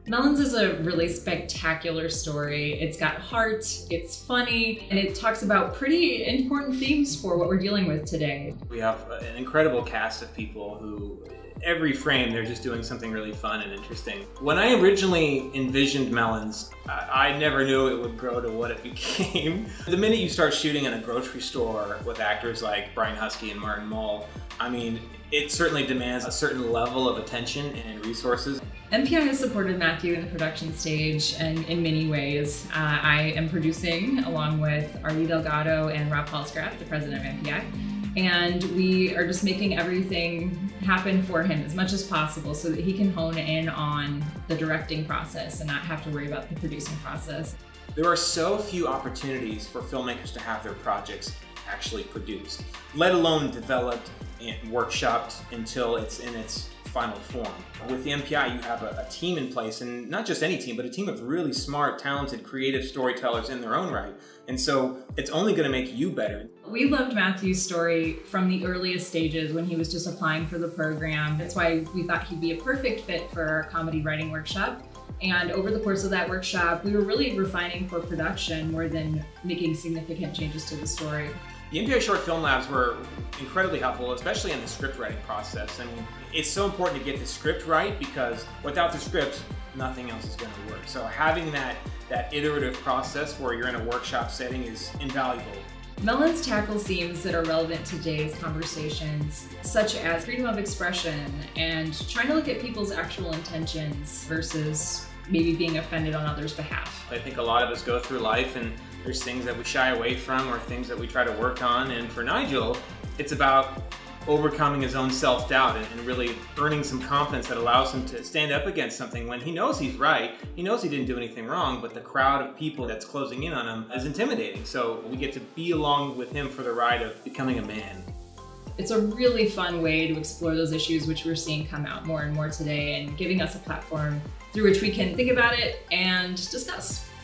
Melons is a really spectacular story. It's got heart, it's funny, and it talks about pretty important themes for what we're dealing with today. We have an incredible cast of people who, every frame, they're just doing something really fun and interesting. When I originally envisioned Melons, I never knew it would grow to what it became. The minute you start shooting in a grocery store with actors like Brian Huskey and Martin Mull, I mean, it certainly demands a certain level of attention and resources. MPI has supported Matthew in the production stage and in many ways. I am producing along with Arlie Delgado and Rob Halsgraf, the president of MPI. And we are just making everything happen for him as much as possible so that he can hone in on the directing process and not have to worry about the producing process. There are so few opportunities for filmmakers to have their projects actually produced, let alone developed and workshopped until it's in its final form. With the MPI, you have a team in place, and not just any team, but a team of really smart, talented, creative storytellers in their own right. And so it's only going to make you better. We loved Matthew's story from the earliest stages when he was just applying for the program. That's why we thought he'd be a perfect fit for our comedy writing workshop. And over the course of that workshop, we were really refining for production more than making significant changes to the story. The MPI Short Film Labs were incredibly helpful, especially in the script writing process. I mean, it's so important to get the script right because without the script, nothing else is going to work. So having that iterative process where you're in a workshop setting is invaluable. Melons tackles themes that are relevant to today's conversations, such as freedom of expression and trying to look at people's actual intentions versus maybe being offended on others' behalf. I think a lot of us go through life and there's things that we shy away from or things that we try to work on. And for Nigel, it's about overcoming his own self-doubt and really earning some confidence that allows him to stand up against something when he knows he's right. He knows he didn't do anything wrong, but the crowd of people that's closing in on him is intimidating. So we get to be along with him for the ride of becoming a man. It's a really fun way to explore those issues which we're seeing come out more and more today and giving us a platform through which we can think about it and discuss.